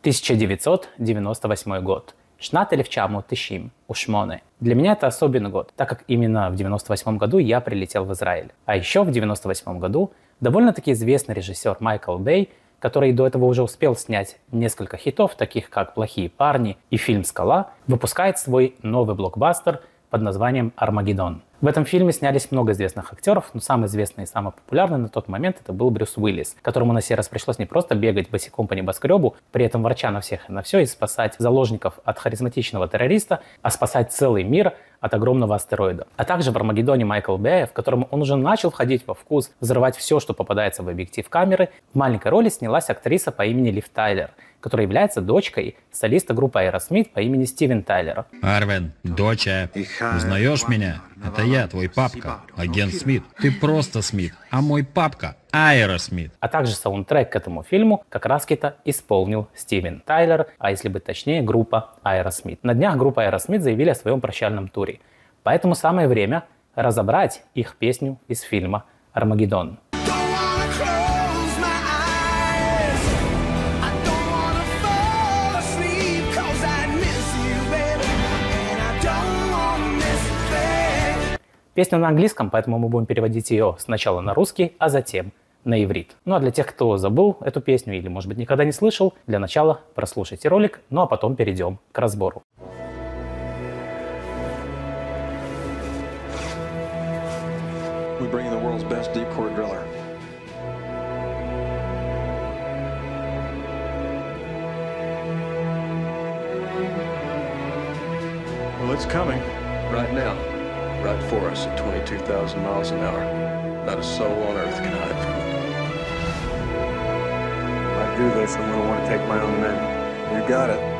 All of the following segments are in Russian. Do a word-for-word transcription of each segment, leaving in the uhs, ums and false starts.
тысяча девятьсот девяносто восьмой год. Шнат эльф чаму тысячим ушмоне. Для меня это особенный год, так как именно в девяносто восьмом году я прилетел в Израиль. А еще в девяносто восьмом году довольно-таки известный режиссер Майкл Бэй, который до этого уже успел снять несколько хитов, таких как «Плохие парни» и фильм «Скала», выпускает свой новый блокбастер под названием «Армагеддон». В этом фильме снялись много известных актеров, но самый известный и самый популярный на тот момент это был Брюс Уиллис, которому на сей раз пришлось не просто бегать босиком по небоскребу, при этом ворча на всех и на все, и спасать заложников от харизматичного террориста, а спасать целый мир от огромного астероида. А также в «Армагеддоне» Майкл Бэя, в котором он уже начал входить во вкус, взрывать все, что попадается в объектив камеры, в маленькой роли снялась актриса по имени Лив Тайлер, которая является дочкой солиста группы Aerosmith по имени Стивен Тайлер. Арвен, доча, узнаешь меня? Это я, твой папка, агент Смит. Ты просто Смит, а мой папка Aerosmith. А также саундтрек к этому фильму как раз-таки исполнил Стивен Тайлер, а если быть точнее, группа Aerosmith. На днях группа Aerosmith заявили о своем прощальном туре. Поэтому самое время разобрать их песню из фильма «Армагеддон». Песня на английском, поэтому мы будем переводить ее сначала на русский, а затем на иврит. Ну а для тех, кто забыл эту песню или, может быть, никогда не слышал, для начала прослушайте ролик, ну а потом перейдем к разбору. We bring in the world's best deep core driller. Well, it's coming right now. Right for us at twenty-two thousand miles an hour. Not a soul on earth can hide from it. If I do this, I'm going to want to take my own men. You got it.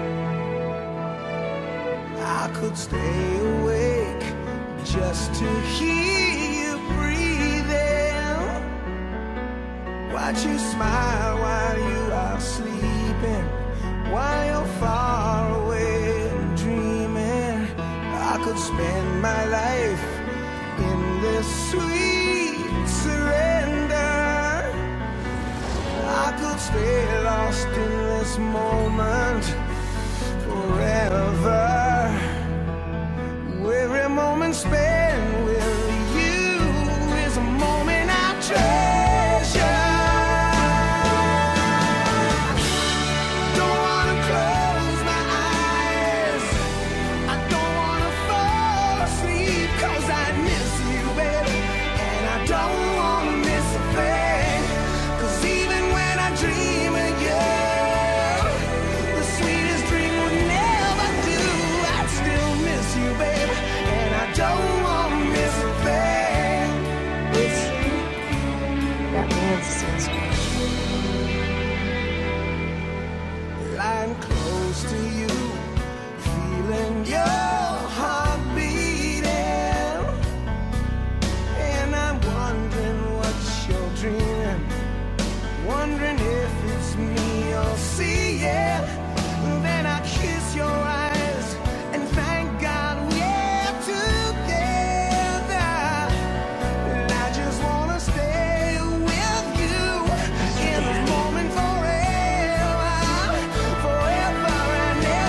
I could stay awake just to hear you breathing. Watch you smile while you are sleeping. While you're far away and dreaming. I could spend my life in this sweet surrender. I could stay lost in this moment forever. Every moment spent with you is a moment I treasure. Lying close to you, feeling your heart beating, and I'm wondering what you're dreaming, wondering if it's me you'll see, yeah. Then I kiss your eyes and thank God we're together, and I just wanna stay with you in this moment forever, forever and ever.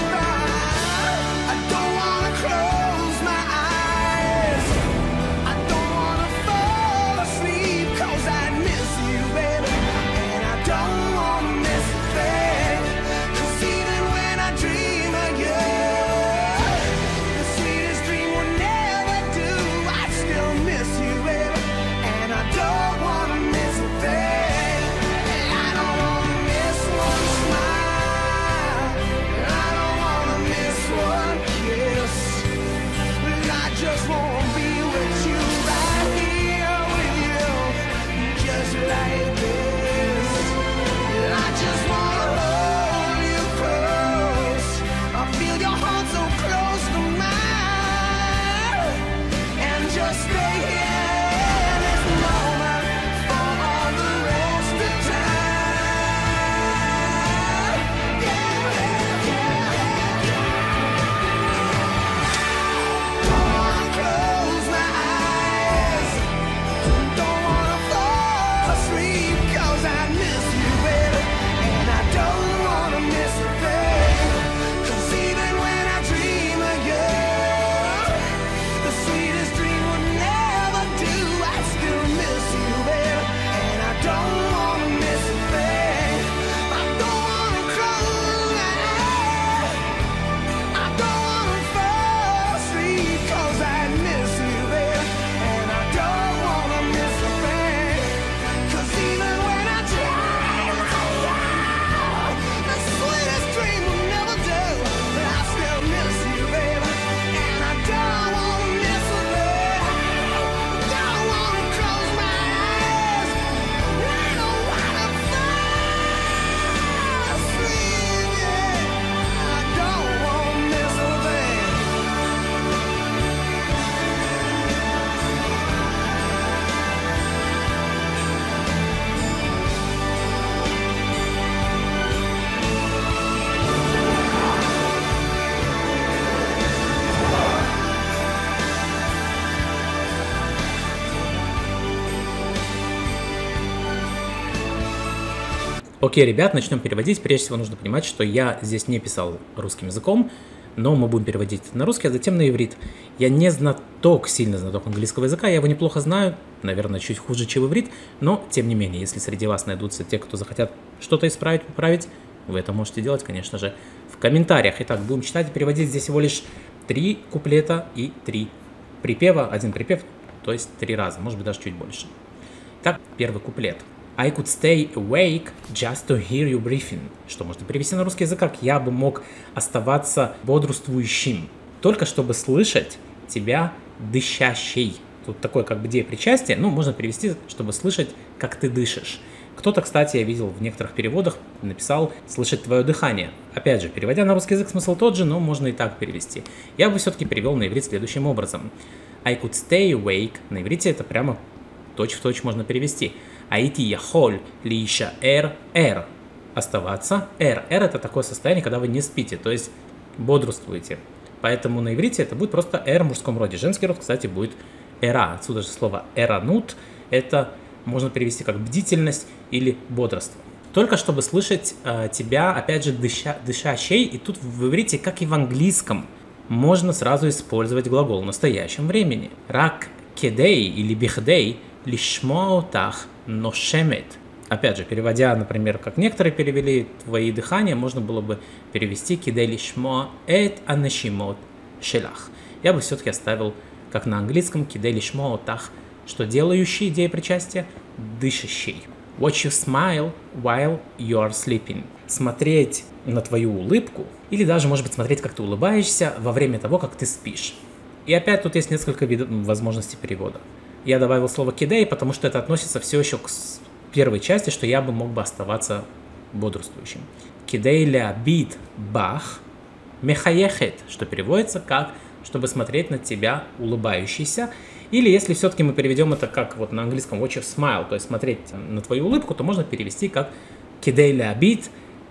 Окей, ребят, начнем переводить. Прежде всего нужно понимать, что я здесь не писал русским языком, но мы будем переводить на русский, а затем на иврит. Я не знаток, сильно знаток английского языка, я его неплохо знаю, наверное, чуть хуже, чем иврит, но тем не менее, если среди вас найдутся те, кто захотят что-то исправить, поправить, вы это можете делать, конечно же, в комментариях. Итак, будем читать и переводить. Здесь всего лишь три куплета и три припева, один припев, то есть три раза, может быть даже чуть больше. Так, первый куплет. I could stay awake just to hear you breathing. Что можно перевести на русский язык, как я бы мог оставаться бодрствующим, только чтобы слышать тебя дышащей. Тут такое как бы деепричастие, ну, можно перевести, чтобы слышать, как ты дышишь. Кто-то, кстати, я видел в некоторых переводах, написал «слышать твое дыхание». Опять же, переводя на русский язык, смысл тот же, но можно и так перевести. Я бы все-таки перевел на иврит следующим образом. I could stay awake. На иврите это прямо точь-в-точь можно перевести. Айти яхоль лиша эр эр. Оставаться эр. Эр это такое состояние, когда вы не спите, то есть бодрствуете. Поэтому на иврите это будет просто эр в мужском роде. Женский род, кстати, будет эра. Отсюда же слово эранут. Это можно перевести как бдительность или бодрство. Только чтобы слышать э, тебя, опять же, дыша, дышащей. И тут в иврите, как и в английском, можно сразу использовать глагол в настоящем времени. Рак кедей или бихдей лишмоотах ношемет. Опять же, переводя, например, как некоторые перевели твои дыхания, можно было бы перевести кедей лишмо эт анашимот шелах. Я бы все-таки оставил, как на английском, кедей лишмоотах, что делающий, идея причастия, дышащий. Watch you smile while you are sleeping. Смотреть на твою улыбку, или даже, может быть, смотреть, как ты улыбаешься во время того, как ты спишь. И опять тут есть несколько видов возможностей перевода. Я добавил слово кидей, потому что это относится все еще к первой части, что я бы мог бы оставаться бодрствующим. Кидей леабит бах мехаехет, что переводится как «чтобы смотреть на тебя улыбающийся». Или если все-таки мы переведем это как вот на английском watch you smile, то есть смотреть на твою улыбку, то можно перевести как кидей леабит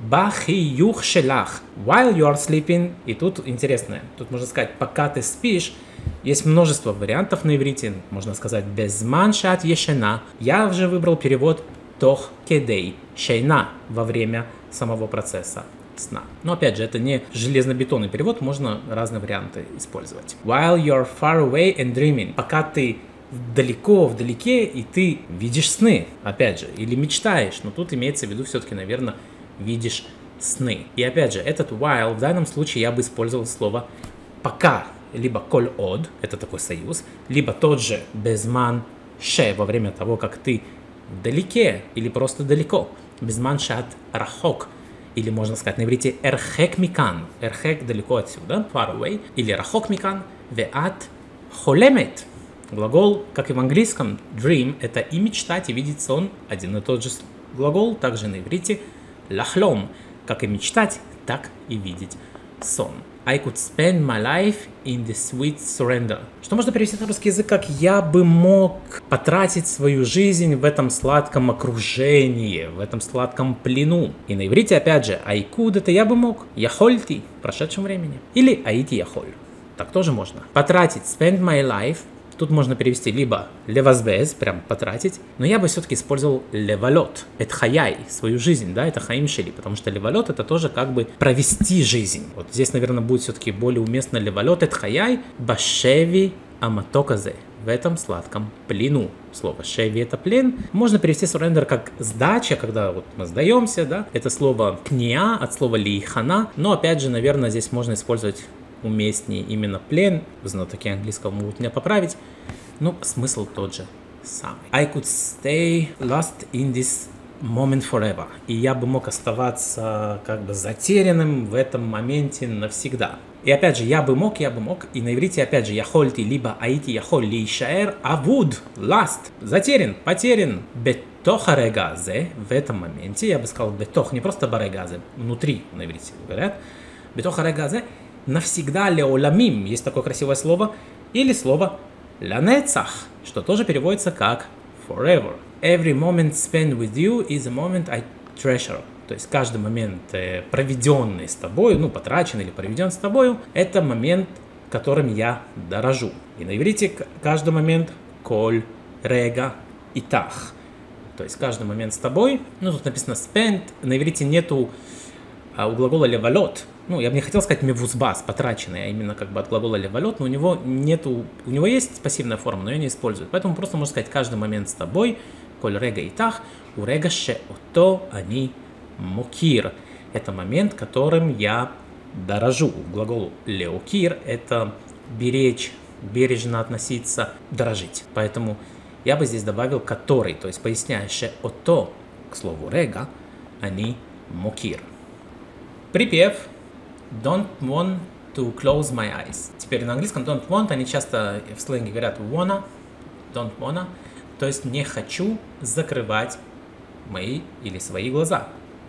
бахиюх шелах while you are sleeping. И тут интересное, тут можно сказать «пока ты спишь». Есть множество вариантов на иврите, можно сказать «безман шат ешена». Я уже выбрал перевод «тох кедей шейна» во время самого процесса сна. Но опять же, это не железно-бетонный перевод, можно разные варианты использовать. While you're far away and dreaming. Пока ты далеко, вдалеке, и ты видишь сны, опять же, или мечтаешь, но тут имеется в виду все-таки, наверное, видишь сны. И опять же, этот while, в данном случае я бы использовал слово «пока», либо коль од, это такой союз, либо тот же безман ше, во время того, как ты вдалеке, или просто далеко. Безман шат рахок. Или можно сказать на иврите эрхек микан. Эрхек далеко отсюда, far away. Или рахок микан, веат холемет. Глагол, как и в английском, dream, это и мечтать, и видеть сон. Один и тот же глагол, также на иврите лахлом. Как и мечтать, так и видеть сон. I could spend my life in the sweet surrender. Что можно перевести на русский язык, как «я бы мог потратить свою жизнь в этом сладком окружении, в этом сладком плену». И на иврите, опять же, I could — это «я бы мог», яхольти — в прошедшем времени. Или аити яхоль. Так тоже можно. Потратить, spend my life. Тут можно перевести либо левазбез, прям потратить, но я бы все-таки использовал левалот, это хаяй, свою жизнь, да, это хаим шели, потому что левалот это тоже как бы провести жизнь. Вот здесь, наверное, будет все-таки более уместно левалот, это хаяй, башеви аматоказе, в этом сладком плену. Слово шеви это плен. Можно перевести суррендер как сдача, когда вот мы сдаемся, да, это слово кния от слова лихана, но опять же, наверное, здесь можно использовать уместнее именно плен, знатоки английского могут меня поправить, но смысл тот же самый. I could stay lost in this moment forever. И я бы мог оставаться как бы затерянным в этом моменте навсегда. И опять же, я бы мог, я бы мог, и на иврите опять же, яхольти, либо аити яхоль лишаэр авуд, last, затерян, потерян, бетох арегазе, в этом моменте, я бы сказал бетох, не просто барегазе, внутри на иврите говорят, бетох арегазе, навсегда леоламим, есть такое красивое слово, или слово ланецах, что тоже переводится как forever. Every moment spent with you is a moment I treasure. То есть каждый момент, проведенный с тобой, ну, потрачен или проведен с тобой, это момент, которым я дорожу. И на иврите каждый момент коль рега итах. То есть каждый момент с тобой. Ну, тут написано spent. На иврите нету а, у глагола левалот. Ну, я бы не хотел сказать мевузбас, потраченный, а именно как бы от глагола левалот, но у него нету, у него есть пассивная форма, но ее не используют. Поэтому просто можно сказать каждый момент с тобой. Коль рега итах, у рега ше ото ани мукир. Это момент, которым я дорожу. Глагол леокир – это беречь, бережно относиться, дорожить. Поэтому я бы здесь добавил который, то есть поясняя ше ото, к слову рега, ани мукир. Припев don't want to close my eyes. Теперь на английском don't want, они часто в сленге говорят wanna, don't wanna, то есть не хочу закрывать мои или свои глаза.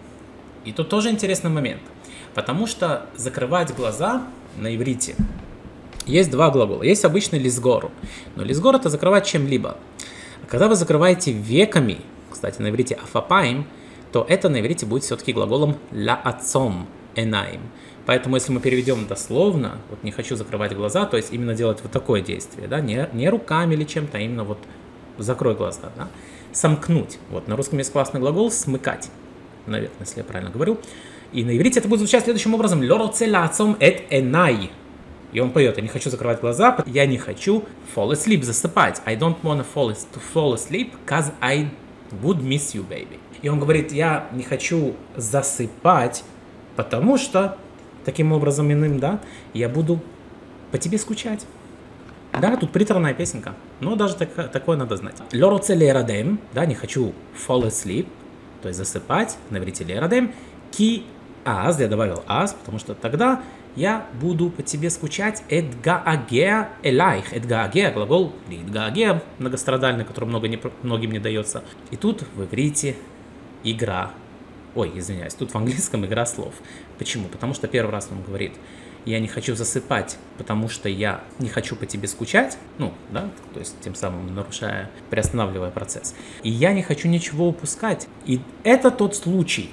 И тут тоже интересный момент, потому что закрывать глаза на иврите есть два глагола. Есть обычный лисгор, но лисгор это закрывать чем-либо. А когда вы закрываете веками, кстати, на иврите афапаим, то это на иврите будет все-таки глаголом лаацом энаим. Поэтому, если мы переведем дословно, вот не хочу закрывать глаза, то есть именно делать вот такое действие, да, не, не руками или чем-то, а именно вот закрой глаза, да, сомкнуть. Вот на русском есть классный глагол смыкать, наверное, если я правильно говорю. И на иврите это будет звучать следующим образом: лороце лаацом эт энай. И он поет: я не хочу закрывать глаза, я не хочу fall asleep, засыпать. I don't wanna fall, to fall asleep, cause I would miss you, baby. И он говорит: я не хочу засыпать, потому что таким образом иным, да, я буду по тебе скучать. Да, тут приторная песенка, но даже так, такое надо знать. Лороце лерадем, да, не хочу fall asleep, то есть засыпать, на иврите лерадем, ки аз, я добавил аз, потому что тогда я буду по тебе скучать, эдгаагеа элайх, эдгаагеа, глагол эдгаагеа, многострадальный, который много не, многим не дается. И тут в иврите игра. Ой, извиняюсь, тут в английском игра слов. Почему? Потому что первый раз он говорит: я не хочу засыпать, потому что я не хочу по тебе скучать. Ну, да, то есть тем самым нарушая, приостанавливая процесс. И я не хочу ничего упускать. И это тот случай,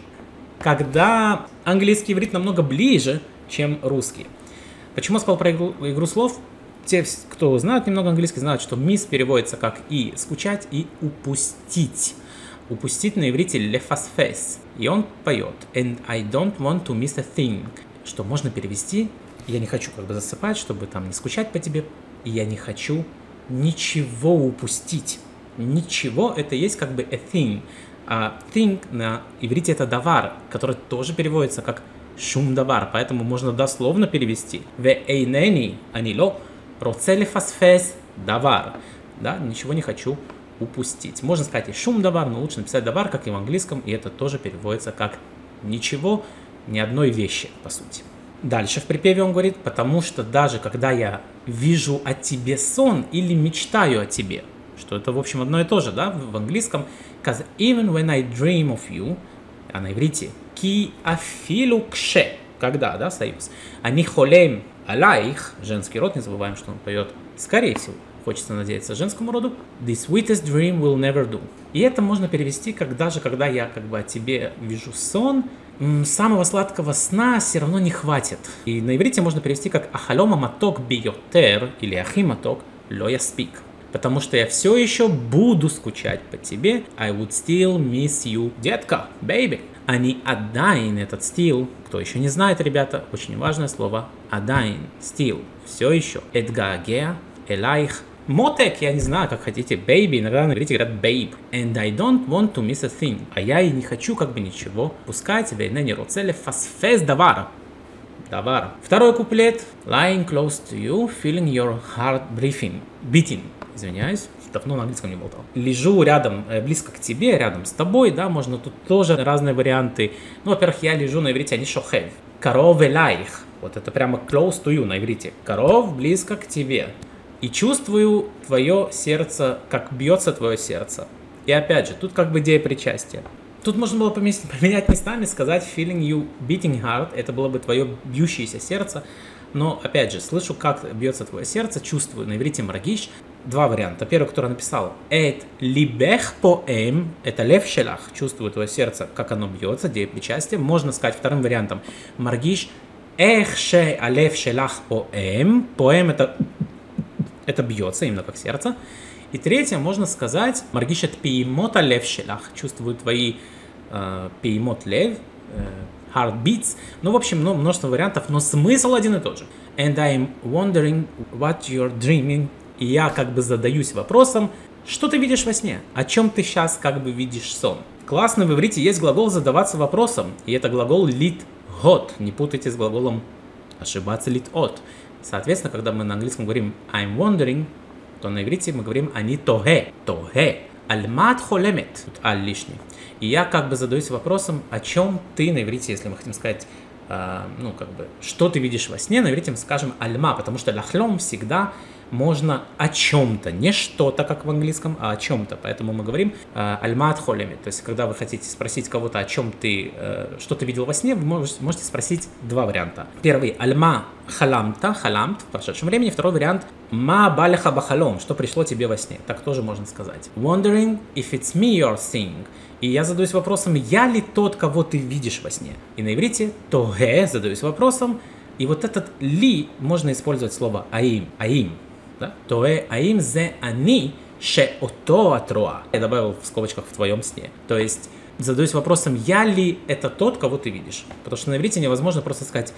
когда английский иврит намного ближе, чем русский. Почему я сказал про игру, игру слов? Те, кто знают немного английский, знают, что miss переводится как и скучать, и упустить. Упустить на иврите лефасфес. И он поет and I don't want to miss a thing, что можно перевести: я не хочу как бы засыпать, чтобы там не скучать по тебе, и я не хочу ничего упустить. Ничего, это есть как бы a thing. А thing на иврите это давар, который тоже переводится как шум давар, поэтому можно дословно перевести ве эйнени анило роце лефасфес давар. Да, ничего не хочу упустить. Можно сказать и шум давар, но лучше написать давар, как и в английском, и это тоже переводится как ничего, ни одной вещи, по сути. Дальше в припеве он говорит: потому что даже когда я вижу о тебе сон или мечтаю о тебе, что это, в общем, одно и то же, да, в английском, because even when I dream of you, а на иврите ки афилу кше, когда, да, союз, они холем алайх, женский род, не забываем, что он поет, скорее всего, хочется надеяться женскому роду, the sweetest dream will never do. И это можно перевести как даже когда я как бы о тебе вижу сон, самого сладкого сна все равно не хватит. И на иврите можно перевести как ахалома маток биотер или ахиматок ло яспик. Потому что я все еще буду скучать по тебе. I would still miss you, детка, baby. Они адайн, этот still, кто еще не знает, ребята, очень важное слово адайн, still, все еще. Эдгаагеа, элайх, мотек, я не знаю, как хотите, baby, иногда на иврите говорят babe. And I don't want to miss a thing. А я и не хочу как бы ничего пускать, вейнени роцеле фасфес давара. Давара. Второй куплет. Lying close to you, feeling your heart beating. Beating. Извиняюсь, давно на английском не болтал. Лежу рядом, близко к тебе, рядом с тобой, да, можно тут тоже разные варианты. Ну, во-первых, я лежу на иврите, они шохев. Каров элайх. Вот это прямо close to you на иврите. Каров, близко к тебе. И чувствую твое сердце, как бьется твое сердце. И опять же, тут как бы идея причастия. Тут можно было поместить, поменять местами, сказать feeling you beating heart, это было бы твое бьющееся сердце. Но, опять же, слышу, как бьется твое сердце, чувствую на иврите маргиш. Два варианта. Первый, который написал, эт либех поэм, это лев шелах, чувствую твое сердце, как оно бьется, идея причастия. Можно сказать вторым вариантом, маргиш, эх ше алев шелах поэм, поэм это, это бьется, именно как сердце. И третье, можно сказать, маргишет пеймота лев шелах, чувствую твои пеймот лев, heartbeats. Ну, в общем, множество вариантов, но смысл один и тот же. And I'm wondering what you're dreaming. И я как бы задаюсь вопросом, что ты видишь во сне? О чем ты сейчас как бы видишь сон? Классно, в иврите есть глагол задаваться вопросом. И это глагол lit hot. Не путайте с глаголом ошибаться lit hot. Соответственно, когда мы на английском говорим I'm wondering, то на иврите мы говорим они тоге. Тоге. Альмат холемет. Тут аль лишний. И я как бы задаюсь вопросом, о чем ты на иврите, если мы хотим сказать, э, ну как бы, что ты видишь во сне, на иврите мы скажем альма, потому что лахлом всегда можно о чем-то, не что-то, как в английском, а о чем-то. Поэтому мы говорим альмат холемет. То есть, когда вы хотите спросить кого-то, о чем ты, э, что ты видел во сне, вы можете, можете спросить два варианта. Первый альма халамта, халамт в прошедшем времени. Второй вариант ма балеха бахалом, что пришло тебе во сне. Так тоже можно сказать. Wondering if it's me you're seeing. И я задаюсь вопросом, я ли тот, кого ты видишь во сне? И на иврите тоге задаюсь вопросом. И вот этот ли можно использовать слово аим, аим. Toe аим зе ани ше ото атроа. Я добавил в скобочках в твоем сне. То есть задаюсь вопросом, я ли это тот, кого ты видишь? Потому что на иврите невозможно просто сказать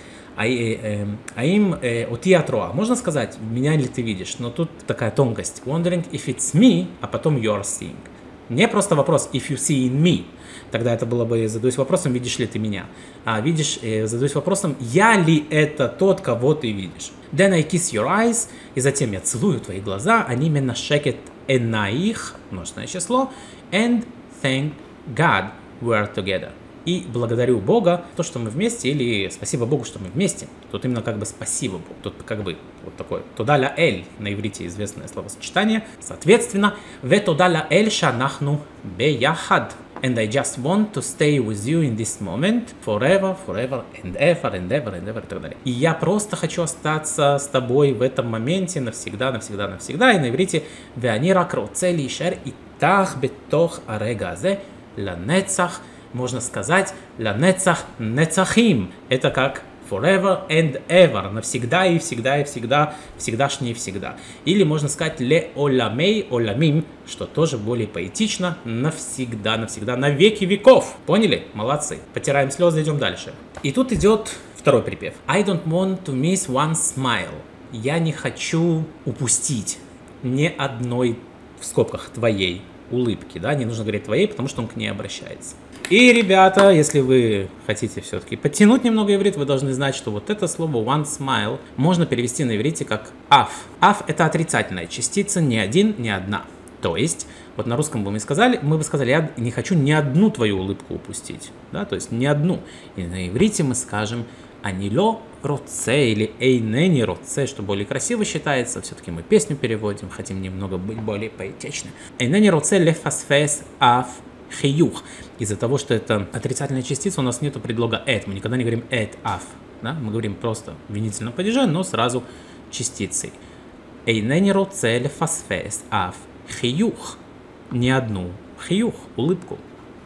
аим оти атроа. Можно сказать, меня ли ты видишь? Но тут такая тонкость. Wondering if it's me, а потом you're seeing. Не просто вопрос if you see in me. Тогда это было бы, задаюсь вопросом, видишь ли ты меня? А видишь, э, задаюсь вопросом, я ли это тот, кого ты видишь? Then I kiss your eyes, и затем я целую твои глаза, они меня шекет энаих, множественное число, and thank God we're together. И благодарю Бога, то, что мы вместе, или спасибо Богу, что мы вместе. Тут именно как бы спасибо Богу. Тут как бы вот такое. Тода ля эль, на иврите известное словосочетание. Соответственно, ве тода ля эль шанахну беяхад. And I just want to stay with you in this moment forever, forever and ever, and ever, and ever, и так далее. И я просто хочу остаться с тобой в этом моменте навсегда, навсегда, навсегда. И на иврите ве ани рак роце лишер итах бетох арега азе ланецах. Можно сказать ланецах нецахим. Это как forever and ever, навсегда и всегда и всегда, всегдашний и всегда. Или можно сказать ле оламей оламим, что тоже более поэтично, навсегда, навсегда, на веки веков. Поняли? Молодцы. Потираем слезы, идем дальше. И тут идет второй припев. I don't want to miss one smile. Я не хочу упустить ни одной, в скобках, твоей улыбки. Да? Не нужно говорить твоей, потому что он к ней обращается. И, ребята, если вы хотите все-таки подтянуть немного иврит, вы должны знать, что вот это слово one smile можно перевести на иврите как аф. Аф — это отрицательная частица, ни один, ни одна. То есть, вот на русском бы мы сказали, мы бы сказали, я не хочу ни одну твою улыбку упустить. Да? То есть, ни одну. И на иврите мы скажем анило роце или эйнени роце, что более красиво считается. Все-таки мы песню переводим, хотим немного быть более поэтичны. Эйнени роце лефасфес аф хиюх. Из-за того, что это отрицательная частица, у нас нету предлога эт. Мы никогда не говорим эт аф. Да? Мы говорим просто в винительном падеже, но сразу частицей. Эйнени роце лефасфес аф хиюх. Не одну хиюх, улыбку.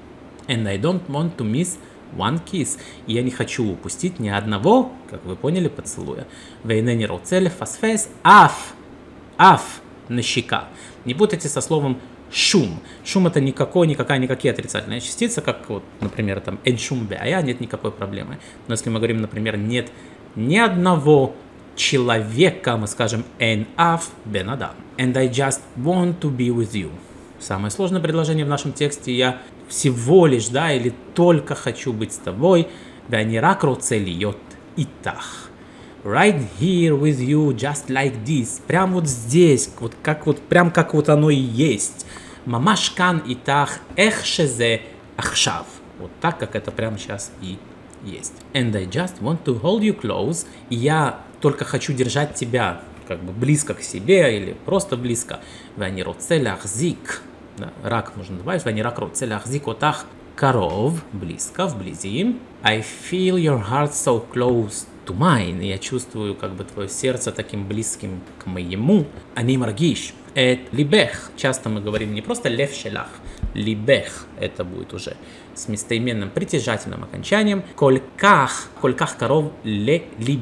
And I don't want to miss one kiss. И я не хочу упустить ни одного, как вы поняли, поцелуя. Вейнени роце лефасфес аф. Аф на щека. Не путайте со словом шум. Шум — это никакой, никакая, никакие отрицательные частицы, как вот, например, там эн шум беая, нет никакой проблемы. Но если мы говорим, например, нет ни одного человека, мы скажем эн аф бен адам. And I just want to be with you. Самое сложное предложение в нашем тексте. Я всего лишь, да, или только хочу быть с тобой. Вани рак роце льет итах. Right here with you, just like this. Прям вот здесь, вот как вот, прям как вот оно и есть. Мамаш кан итах эх шезе ахшав. Вот так, как это прямо сейчас и есть. And I just want to hold you close. И я только хочу держать тебя как бы близко к себе или просто близко. Вани роце лахзик. Рак можно добавить. Вани рак роце лахзик отах каров. Близко, вблизи. I feel your heart so close to mine. Я чувствую как бы твое сердце таким близким к моему. Они маргиш. Это либех. Часто мы говорим не просто лев шелах. Либех. Это будет уже с местоименным притяжательным окончанием. Кольках. Кольках коров ле либи.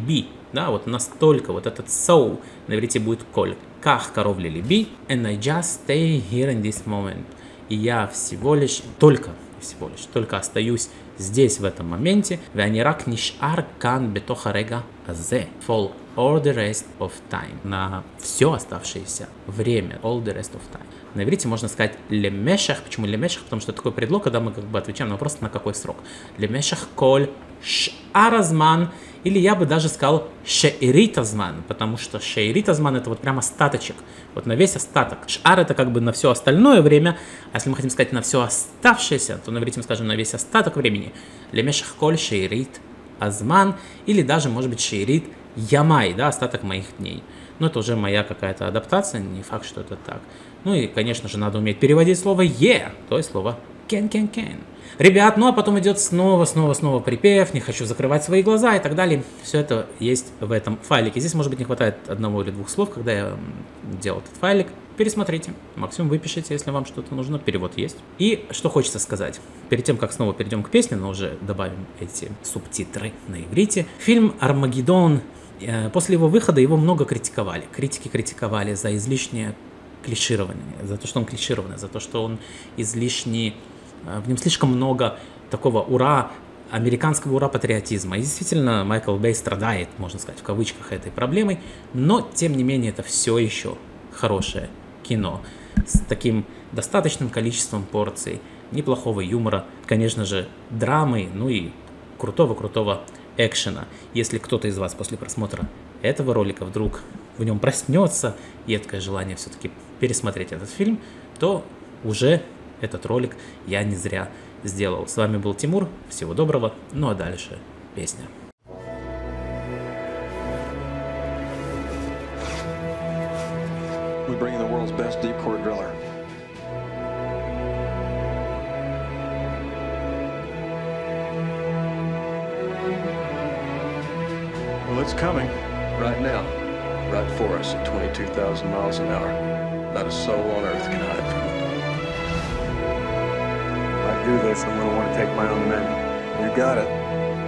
да, вот настолько, вот этот so на иврите будет коль, ках каров ли либи, and I just stay here in this moment. И я всего лишь, только, всего лишь, только остаюсь здесь в этом моменте, ואני רק נשאר כאן בתוך הרגע הזה, for all the rest of time, на все оставшееся время, all the rest of time. На иврите можно сказать лемешах. Почему лемешах? Потому что это такой предлог, когда мы как бы отвечаем на вопрос, на какой срок. Лемешах коль шаразман, или я бы даже сказал шеиритазман, потому что шеиритазман это вот прям остаточек, вот на весь остаток. Шар это как бы на все остальное время, а если мы хотим сказать на все оставшееся, то на иврите мы скажем на весь остаток времени. Лемешах коль шеирит азман, или даже может быть шеирит ямай, да, остаток моих дней. Но это уже моя какая-то адаптация, не факт, что это так. Ну и, конечно же, надо уметь переводить слово «е», то есть слово «кен, кен, кен». Ребят, ну а потом идет снова, снова, снова припев, не хочу закрывать свои глаза и так далее. Все это есть в этом файлике. Здесь, может быть, не хватает одного или двух слов, когда я делал этот файлик. Пересмотрите, максимум выпишите, если вам что-то нужно, перевод есть. И что хочется сказать, перед тем, как снова перейдем к песне, но уже добавим эти субтитры на иврите. Фильм «Армагеддон», после его выхода его много критиковали. Критики критиковали за излишнее клиширование, за то, что он клишированный, за то, что он излишний, в нем слишком много такого ура, американского ура-патриотизма. И действительно, Майкл Бэй страдает, можно сказать, в кавычках, этой проблемой, но, тем не менее, это все еще хорошее кино с таким достаточным количеством порций, неплохого юмора, конечно же, драмы, ну и крутого-крутого экшена. Если кто-то из вас после просмотра этого ролика вдруг в нем проснется едкое желание все-таки пересмотреть этот фильм, то уже этот ролик я не зря сделал. С вами был Тимур, всего доброго, ну а дальше песня. We bring in the world's best deep core driller. Well, it's coming. Right now. Right for us at twenty-two thousand miles an hour. Not a soul on earth can hide from it. If I do this, I'm going to want to take my own men. You got it.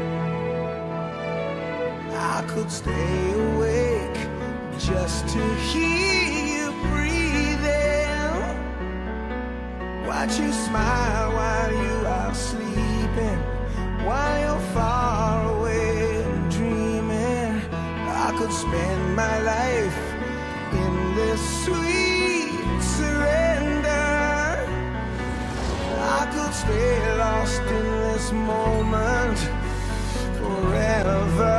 I could stay awake just to hear you breathing. Watch you smile while you are sleeping, while you're far away and dreaming. I could spend my life in this sweet surrender. I could stay lost in this moment forever.